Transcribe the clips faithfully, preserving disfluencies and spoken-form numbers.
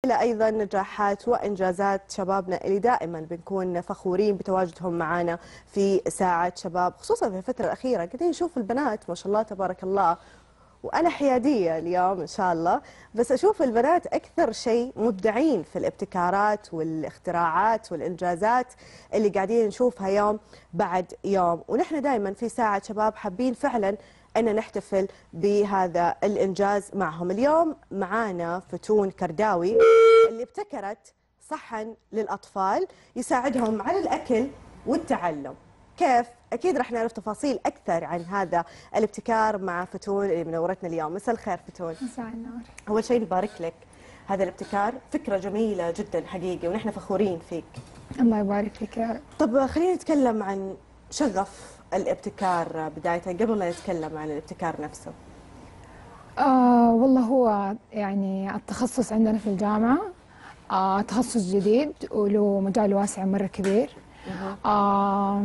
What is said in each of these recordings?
إلى أيضا نجاحات وإنجازات شبابنا اللي دائما بنكون فخورين بتواجدهم معنا في ساعة شباب، خصوصا في الفترة الأخيرة قاعدين نشوف البنات ما شاء الله تبارك الله. وأنا حيادية اليوم إن شاء الله، بس أشوف البنات أكثر شيء مبدعين في الابتكارات والاختراعات والإنجازات اللي قاعدين نشوفها يوم بعد يوم. ونحن دائما في ساعة شباب حابين فعلا أن نحتفل بهذا الإنجاز معهم. اليوم معانا فتون كرداوي اللي ابتكرت صحن للأطفال يساعدهم على الأكل والتعلم. كيف؟ أكيد رح نعرف تفاصيل أكثر عن هذا الابتكار مع فتون اللي منورتنا اليوم. مساء الخير فتون. مساء النور. أول شيء نبارك لك، هذا الابتكار فكرة جميلة جدا حقيقي ونحن فخورين فيك. الله يبارك فيك يا رب. طب خلينا نتكلم عن شغف الابتكار بداية قبل لا نتكلم عن الابتكار نفسه. آه والله هو يعني التخصص عندنا في الجامعة آه تخصص جديد وله مجال واسع مرة كبير. آه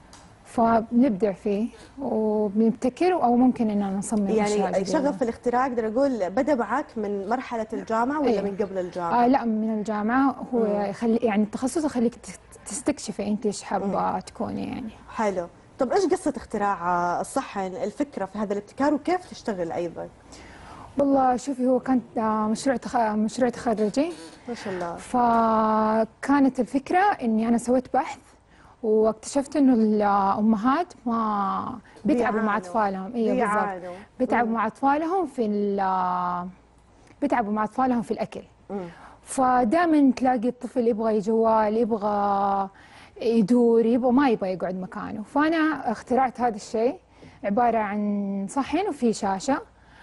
فبنبدع فيه وبنبتكر او ممكن اننا نصمم يعني شغف الاختراع اقدر اقول بدا معك من مرحله الجامعه ولا أيه. من قبل الجامعه؟ آه لا من الجامعه. هو يخلي يعني التخصص يخليك تستكشفي انت ايش حابه تكوني يعني. حلو. طب ايش قصه اختراع الصحن، الفكره في هذا الابتكار وكيف تشتغل ايضا؟ والله شوفي هو كانت مشروع تخ... مشروع تخرجي ما شاء الله. فكانت الفكره اني انا سويت بحث واكتشفت انه الامهات ما بيتعبوا مع اطفالهم. ايوه بالضبط، بيتعبوا مع اطفالهم في بيتعبوا مع اطفالهم في الاكل. فدائما تلاقي الطفل يبغى جوال، يبغى يدور، يبغى ما يبغى يقعد مكانه. فانا اخترعت هذا الشيء عباره عن صحن وفي شاشه.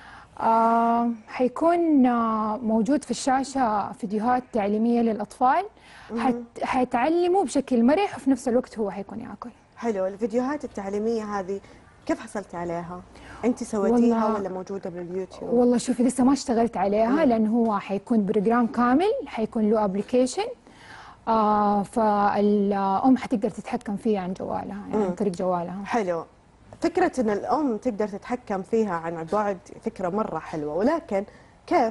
آه حيكون آه موجود في الشاشه فيديوهات تعليميه للاطفال، حت حيتعلموا بشكل مرح وفي نفس الوقت هو حيكون ياكل. حلو. الفيديوهات التعليميه هذه كيف حصلتي عليها؟ انت سويتيها ولا موجوده باليوتيوب؟ والله شوفي لسه ما اشتغلت عليها لانه هو حيكون بروجرام كامل، حيكون له ابلكيشن. آه فالام حتقدر تتحكم فيه عن جوالها يعني عن طريق جوالها. حلو. فكره ان الام تقدر تتحكم فيها عن بعد فكره مره حلوه، ولكن كيف؟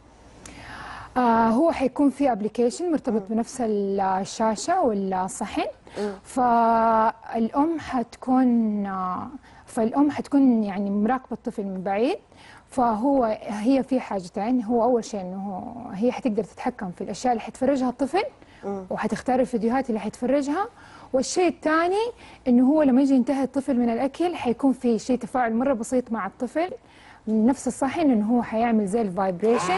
آه هو حيكون في ابلكيشن مرتبط مم. بنفس الشاشه والصحن. مم. فالام حتكون آه فالام حتكون يعني مراقبه الطفل من بعيد. فهو هي في حاجتين، هو اول شيء انه هي حتقدر تتحكم في الاشياء اللي حتفرجها الطفل مم. وحتختار الفيديوهات اللي حتفرجها. والشيء الثاني انه هو لما يجي ينتهي الطفل من الاكل حيكون في شيء تفاعل مره بسيط مع الطفل من نفس الصحن، انه هو حيعمل زي الفايبريشن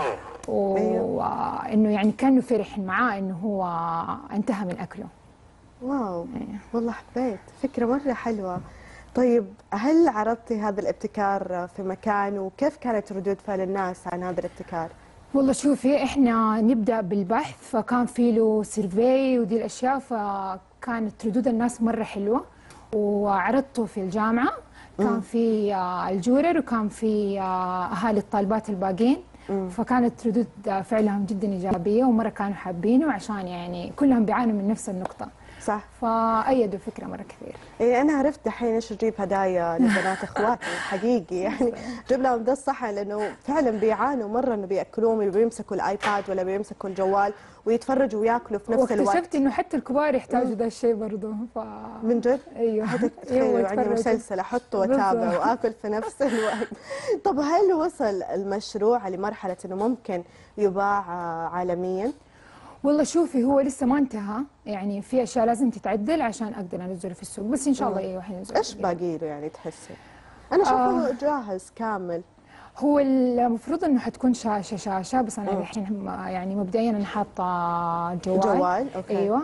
وانه يعني كانه فرح معاه انه هو انتهى من اكله. واو. أيه. والله حبيت، فكره مره حلوه. طيب هل عرضتي هذا الابتكار في مكان وكيف كانت ردود فعل الناس عن هذا الابتكار؟ والله شوفي احنا نبدا بالبحث فكان في له سيرفي ودي الاشياء، فكانت ردود الناس مره حلوه وعرضته في الجامعه. كان في الجورر وكان في اهالي الطالبات الباقين. مم. فكانت ردود فعلهم جدا ايجابيه ومره كانوا حابينه عشان يعني كلهم بيعانوا من نفس النقطه. صح. فأيدوا الفكره مره كثير. إيه انا عرفت دحين ايش اجيب هدايا لبنات اخواتي حقيقي يعني جيب لهم ده الصحن لانه فعلا بيعانوا مره انه بياكلون بيمسكوا الايباد ولا بيمسكوا الجوال ويتفرجوا وياكلوا في نفس الوقت. واكتشفت انه حتى الكبار يحتاجوا ده الشيء برضه. ف... من جد؟ ايوه. تخيلوا عندي مسلسل احطه واتابع واكل في نفس الوقت. طب هل وصل المشروع لمرحله انه ممكن يباع عالميا؟ والله شوفي هو لسه ما انتهى، يعني في اشياء لازم تتعدل عشان اقدر انزله في السوق، بس ان شاء الله ايوه حينزل. ايش باقي له يعني تحسي؟ انا شايفه آه جاهز كامل. هو المفروض انه حتكون شاشه شاشه بس انا الحين يعني مبدئيا انا حاطه جوال. جوال اوكي. ايوه.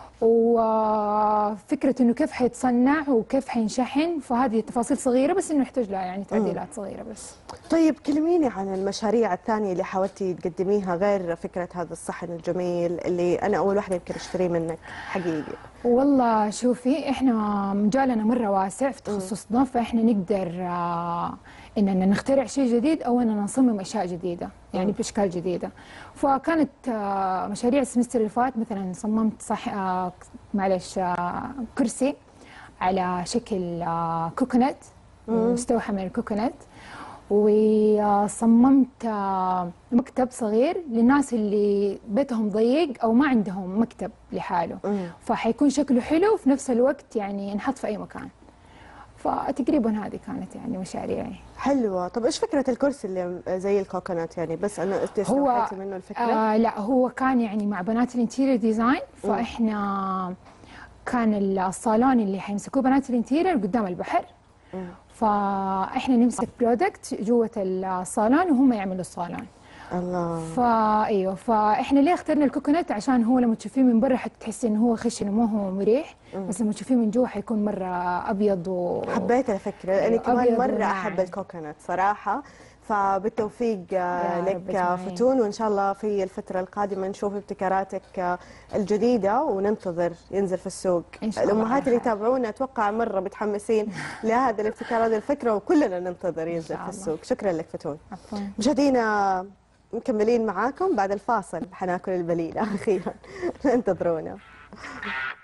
وفكره انه كيف حيتصنع وكيف حينشحن، فهذه تفاصيل صغيره بس انه يحتاج لها يعني تعديلات صغيره بس. طيب كلميني عن المشاريع الثانيه اللي حاولتي تقدميها غير فكره هذا الصحن الجميل اللي انا اول واحده يمكن اشتريه منك حقيقي. والله شوفي احنا مجالنا مره واسع في تخصصنا، فاحنا نقدر آه اننا نخترع شيء جديد او اننا نصمم اشياء جديده يعني باشكال جديده. فكانت آه مشاريع السمستر اللي فات مثلا صممت صح آه معلش آه كرسي على شكل آه كوكونات، مستوحى من الكوكونات. وصممت مكتب صغير للناس اللي بيتهم ضيق أو ما عندهم مكتب لحاله، فحيكون شكله حلو وفي نفس الوقت يعني ينحط في أي مكان. فتقريبا هذه كانت يعني مشاريعي. حلوة. طب ايش فكرة الكرسي اللي زي الكوكونات يعني؟ بس انا هو استوحيت منه الفكرة. آه لا، هو كان يعني مع بنات الانتيريور ديزاين، فاحنا كان الصالون اللي حيمسكوه بنات الانتيريور قدام البحر، فاحنا نمسك برودكت جوة الصالون وهم يعملوا الصالون. الله. فا ايوه، فاحنا ليه اخترنا الكوكونات؟ عشان هو لما تشوفيه من برا حتحسي انه هو خشن وما هو مريح، بس لما تشوفيه من جوا حيكون مره ابيض و حبيت الفكرة لاني أيوة، كمان مرة وناعم. احب الكوكونات صراحة. فبالتوفيق يا رب لك أجمعين. فتون، وان شاء الله في الفترة القادمة نشوف ابتكاراتك الجديدة وننتظر ينزل في السوق. إن شاء الله الامهات على اللي خير. يتابعونا اتوقع مرة متحمسين لهذا الابتكار، هذه الفكرة، وكلنا ننتظر ينزل في الله. السوق. شكرا لك فتون. عفوا. مشاهدينا مكملين معاكم بعد الفاصل، حناكل البليلة أخيرا انتظرونا.